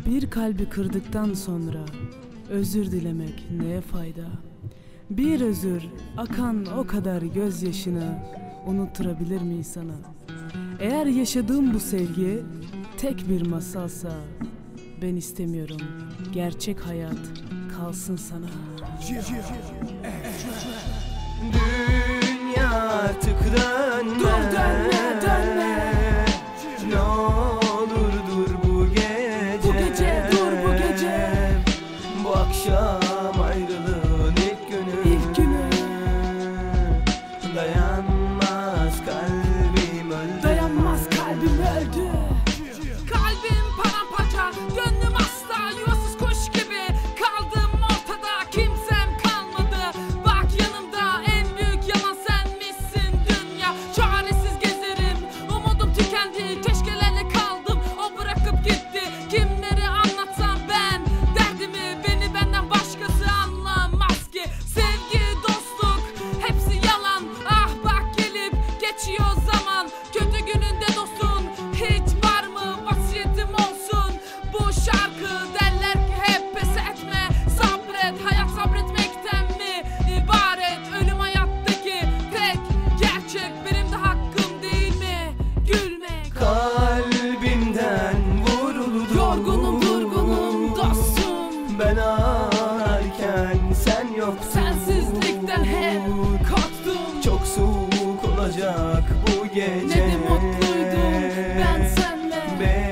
Bir kalbi kırdıktan sonra özür dilemek neye fayda? Bir özür akan o kadar gözyaşını unutturabilir mi insana? Eğer yaşadığım bu sevgi tek bir masalsa ben istemiyorum, gerçek hayat kalsın sana. Dünya artık dönme. Dur dönme, dönme. Ne olur dur bu gece. Bu gece, dur bu gece. Bu akşam ayrılığın ilk günü. İlk günü. Dayanmaz kalbim öldü. Dayanmaz kalbim öldü. Kalbim paramparça, gönlüm hasta, yuvasız kuş gibi. Kaldım ortada, kimsem kalmadı. Bak yanımda en büyük yalan senmişsin dünya. Çaresiz gezerim, umudum tükendi. Keşkelerle kaldım, o bırakıp gitti. Kimleri anlatsam ben derdimi, beni benden başkası anlamaz ki. Sevgi, dostluk, hepsi yalan. Ah bak gelip geçiyor zaman. Kötü gününde dostun hiç var mı? Vasiyetim olsun bu şarkı. Derler ki hep pes etme, sabret. Hayat sabretmekten mi ibaret? Ölüm hayattaki tek gerçek. Benim de hakkım değil mi gülmek? Kalbimden vuruldu. Yorgunum, durgunum dostum. Ben ağlarken sen yoktun. Sensizlikten hep korktum. Çok soğuk olacak bu gece. Ne de mutluydum ben senle.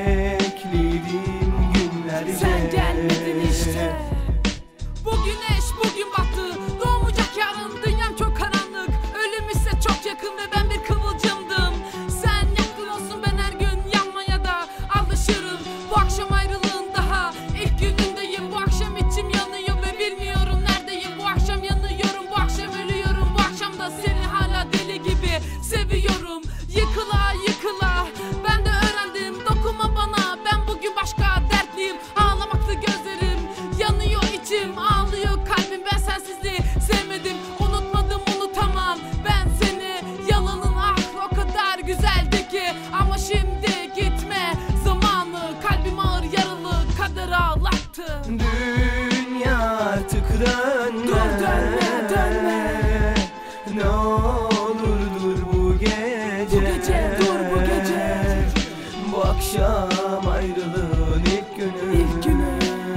Bekledim günlerce. Sen gelmedin işte. Bu güneş bugün battı, doğmayacak yarın. Dünyam çok karanlık, ölüm ise çok yakın ve ben bir kıvılcımdım. Sen yaktın olsun, ben her gün yanmaya da alışırım. Bu akşam ayrılığın daha ilk günündeyim. Bu akşam içim yanıyor ve bilmiyorum neredeyim. Bu akşam yanıyorum, bu akşam ölüyorum. Bu akşam da seni hala deli gibi seviyorum. Yıkıla yıkıla ben de öğrendim, dokunma bana, ben bugün başka dertliyim. Ağlamaktı gözlerim, yanıyor içim, ağlıyor kalbim. Ben sensizliği sevmedim, unutmadım, unutamam ben seni. Yalanın ah o kadar güzeldi ki, ama şimdi gitme zamanı. Kalbim ağır yaralı, kader ağlattı. Dünya artık dönme. Dur dönme, dönme. Ne olur dur bu gece. Bu gece, dur bu gece. Bu akşam ayrılığın ilk günü. İlk günü.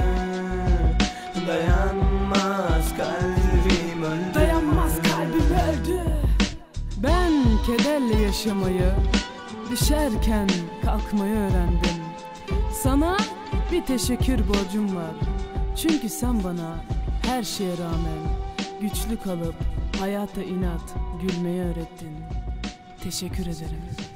Dayanmaz kalbim öldü. Dayanmaz kalbim öldü. Ben kederle yaşamayı, düşerken kalkmayı öğrendim. Sana bir teşekkür borcum var. Çünkü sen bana her şeye rağmen güçlü kalıp hayata inat, gülmeyi öğrettin. Teşekkür ederim.